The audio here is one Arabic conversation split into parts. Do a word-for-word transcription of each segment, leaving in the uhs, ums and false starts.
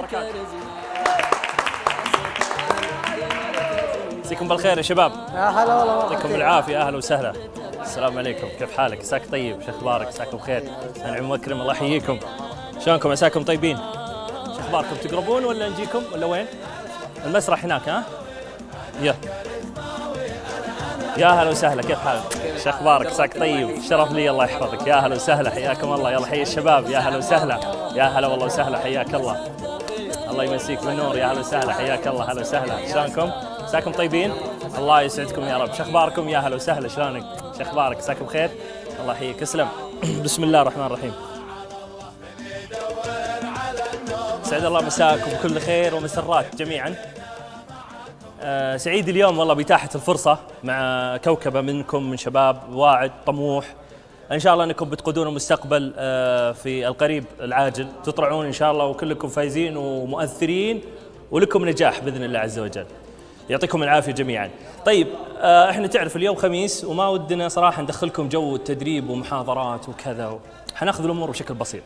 وبركاته. مسيكم بالخير يا شباب. يا هلا والله. يعطيكم العافية، أهلا وسهلا. السلام عليكم، كيف حالك؟ عساك طيب، شو أخبارك؟ عساكم بخير. أنعم وأكرم، الله يحييكم. شلونكم؟ عساكم طيبين؟ شو أخباركم؟ تقربون ولا نجيكم ولا وين؟ المسرح هناك ها؟ يا يا هلا وسهلا، كيف حالك؟ شو اخبارك؟ عساك طيب، شرف لي، الله يحفظك. يا هلا وسهلا، حياكم الله. يلا حي الشباب، يا هلا وسهلا. يا هلا والله وسهلا، حياك الله. الله يمسيك بالنور، يا هلا وسهلا، حياك الله. هلا وسهلا، شلونكم؟ عساكم طيبين؟ الله يسعدكم يا رب. شو اخباركم؟ يا هلا وسهلا، شلونك؟ شو اخبارك؟ عساكم بخير؟ الله يحييك، اسلم. بسم الله الرحمن الرحيم. سعد الله مساكم بكل خير ومسرات جميعا. أه سعيد اليوم والله بإتاحة الفرصة مع كوكبة منكم، من شباب واعد طموح. إن شاء الله أنكم بتقودون المستقبل أه في القريب العاجل، تطلعون إن شاء الله وكلكم فايزين ومؤثرين ولكم نجاح بإذن الله عز وجل. يعطيكم العافية جميعا. طيب أه احنا تعرف اليوم خميس وما ودنا صراحة ندخلكم جو التدريب ومحاضرات وكذا، حناخذ الأمور بشكل بسيط.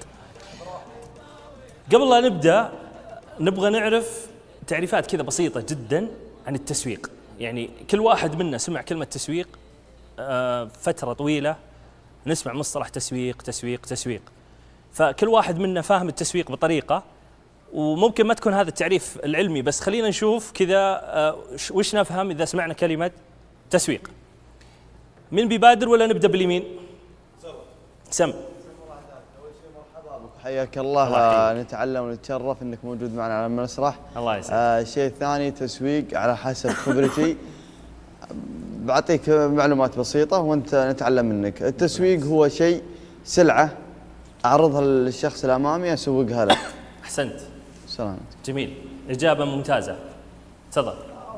قبل لا نبدأ نبغى نعرف تعريفات كذا بسيطة جدا عن التسويق. يعني كل واحد منا سمع كلمة تسويق آه فترة طويلة، نسمع مصطلح تسويق تسويق تسويق، فكل واحد منا فاهم التسويق بطريقة، وممكن ما تكون هذا التعريف العلمي، بس خلينا نشوف كذا آه وش نفهم إذا سمعنا كلمة تسويق. من بيبادر ولا نبدأ باليمين؟ سم. حياك الله, الله نتعلم ونتشرف انك موجود معنا على المسرح. الله يسعدك. آه الشيء الثاني تسويق على حسب خبرتي بعطيك معلومات بسيطة وانت نتعلم منك. التسويق هو شيء سلعة اعرضها للشخص الامامي اسوقها له. احسنت. سلامتك. جميل، اجابة ممتازة. تفضل.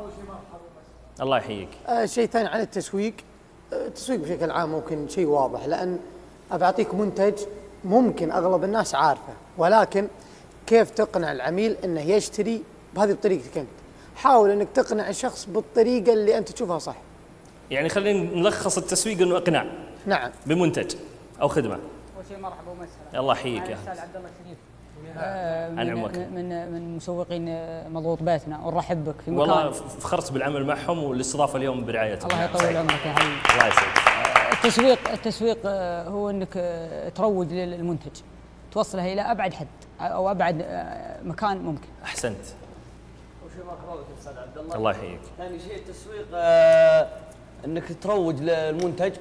الله يحييك. آه شيء ثاني عن التسويق، التسويق بشكل عام ممكن شيء واضح، لان ابى اعطيك منتج ممكن اغلب الناس عارفه، ولكن كيف تقنع العميل انه يشتري بهذه بطريقتك انت. حاول انك تقنع الشخص بالطريقه اللي انت تشوفها صح. يعني خلينا نلخص التسويق انه اقناع. نعم. بمنتج او خدمه. اول شيء مرحبا ومسهلا. الله يحييك يا استاذ عبد الله الشريف. آه من, من من مسوقين مضغوط بيتنا، ونرحب بك في مكان. والله فخرت بالعمل معهم والاستضافه اليوم برعايتهم. الله يطول عمرك يا حبيبي. الله يسعدك. التسويق التسويق هو انك تروج للمنتج، توصله الى ابعد حد او ابعد مكان ممكن. احسنت. اول شيء مرحبا بك استاذ عبد الله. الله يحييك. ثاني شيء التسويق آه انك تروج للمنتج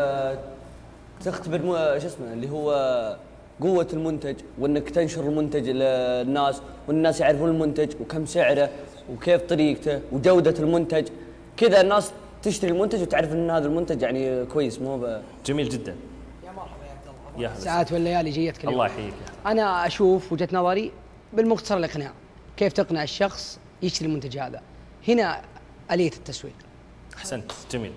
وتختبر شو اسمه اللي هو قوة المنتج، وانك تنشر المنتج للناس والناس يعرفون المنتج وكم سعره وكيف طريقته وجودة المنتج، كذا الناس تشتري المنتج وتعرف ان هذا المنتج يعني كويس مو ب... جميل جدا. يا مرحبا يا عبد الله. يا ساعات والليالي جيتك اليوم. الله يحييك. انا اشوف وجهة نظري بالمختصر الاقناع، كيف تقنع الشخص يشتري المنتج هذا، هنا آلية التسويق. احسنت، جميل.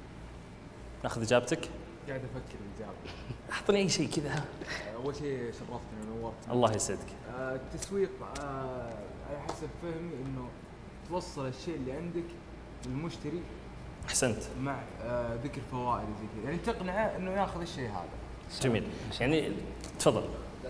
ناخذ اجابتك؟ قاعد افكر بالاجابه. اعطني اي شيء كذا. اول شيء شرفتني ونورتني. الله يسعدك. آه التسويق آه على حسب فهمي انه توصل الشيء اللي عندك للمشتري. احسنت. مع آه ذكر فوائد زي كذا، يعني تقنعه انه ياخذ الشيء هذا. جميل. يعني تفضل.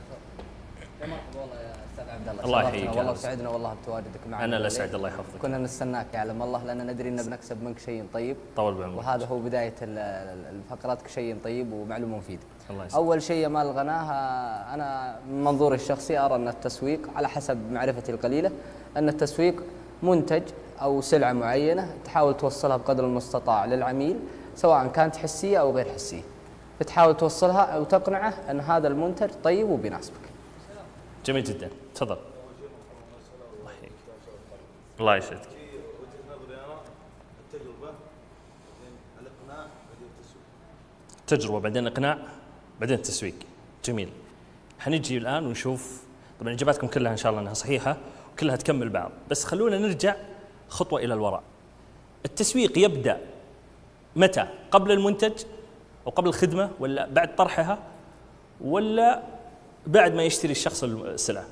يا مرحبا والله يا استاذ عبد الله. الله يحييك. والله وسعدنا والله بتواجدك معنا. انا الاسعد، الله يحفظك. كنا نستناك يعلم الله، لان ندري ان بنكسب منك شيء طيب. طول بعمرك. وهذا هو بدايه الفقرات، شيء طيب ومعلومه مفيده. الله يسعدك. اول شيء ما الغناها، انا من منظوري الشخصي ارى ان التسويق على حسب معرفتي القليله ان التسويق منتج او سلعه معينه تحاول توصلها بقدر المستطاع للعميل، سواء كانت حسيه او غير حسيه، بتحاول توصلها او تقنعه ان هذا المنتج طيب وبيناسبك. جميل جدا. تفضل. الله يحييك. الله يسعدك. وجهة نظري انا التجربه بعدين الاقناع بعدين التسويق. تجربه بعدين اقناع بعدين التسويق. جميل. حنجي الان ونشوف، طبعا اجاباتكم كلها ان شاء الله انها صحيحه وكلها تكمل بعض، بس خلونا نرجع خطوه الى الوراء. التسويق يبدا متى؟ قبل المنتج او قبل الخدمه، ولا بعد طرحها، ولا بعد ما يشتري الشخص السلعه؟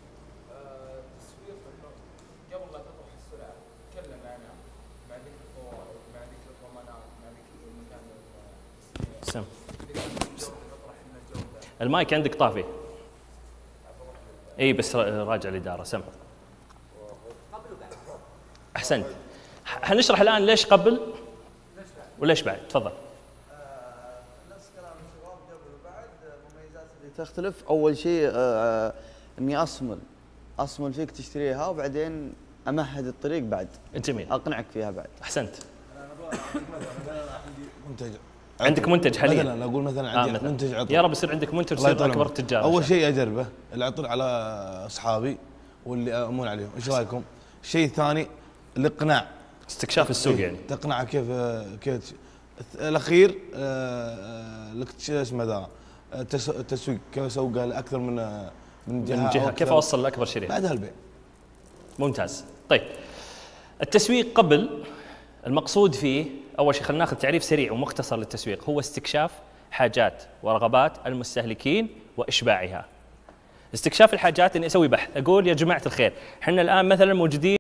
التسويق قبل لا تطرح السلعه تكلم عنها مع ذكر الفوائد مع ذكر الضمانات مع ذكر المكان. سم. المايك عندك طافي. اي بس راجع الاداره سمع. احسنت. حنشرح الان ليش قبل وليش بعد. تفضل. نفس كلام الشباب قبل وبعد. مميزات اللي تختلف اول شيء آه اني اصمل اصمل فيك تشتريها وبعدين امهد الطريق بعد. جميل. اقنعك فيها بعد. احسنت. منتج عندك منتج حاليا؟ مثلا اقول مثلا عندي آه مثلاً. منتج عطر. يا رب يصير عندك منتج تصير اكبر تجار. اول شيء اجربه العطر على اصحابي واللي امون عليهم، ايش رايكم؟ الشيء الثاني الاقناع، استكشاف السوق يعني تقنعه كيف كيف. الاخير لك شو اسمه ذا التسويق، كيف اسوقه لاكثر من من جهه, من جهة. كيف اوصل لاكبر شريحه بعدها البيع. ممتاز. طيب التسويق قبل المقصود فيه اول شيء خلينا ناخذ تعريف سريع ومختصر للتسويق، هو استكشاف حاجات ورغبات المستهلكين واشباعها. استكشاف الحاجات اني اسوي بحث، اقول يا جماعه الخير احنا الان مثلا موجودين